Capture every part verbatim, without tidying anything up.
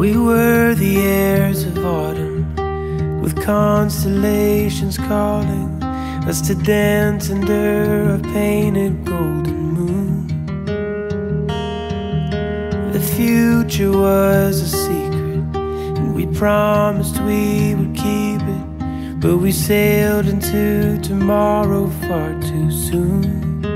We were the heirs of autumn, with constellations calling us to dance under a painted golden moon. The future was a secret, and we promised we would keep it, but we sailed into tomorrow far too soon.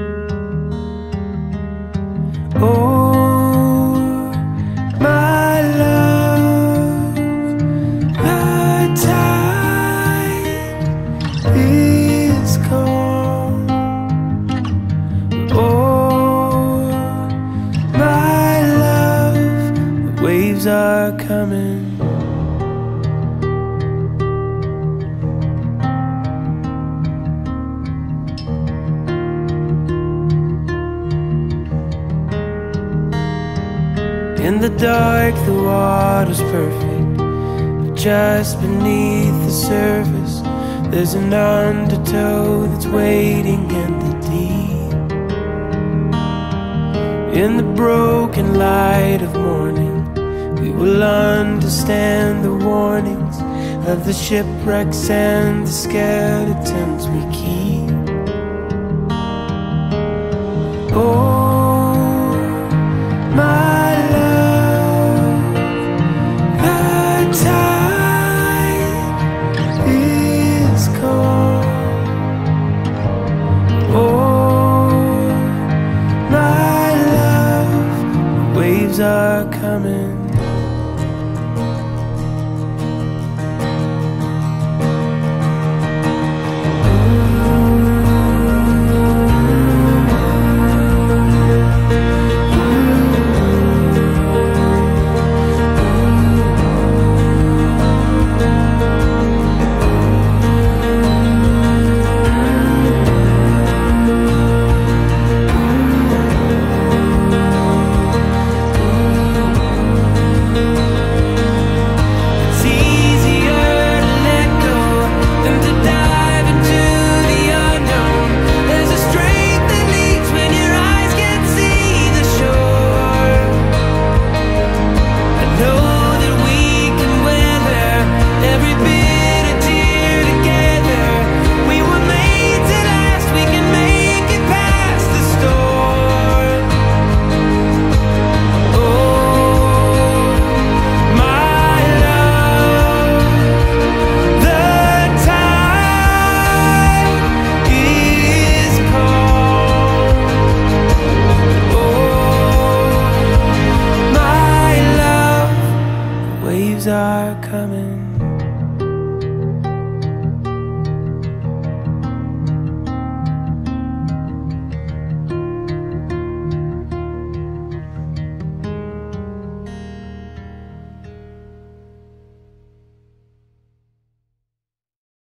Oh, my love, the tide is gone. Oh, my love, the waves are coming. In the dark, the water's perfect, but just beneath the surface, there's an undertow that's waiting in the deep. In the broken light of morning, we will understand the warnings of the shipwrecks and the skeletons we keep. Oh,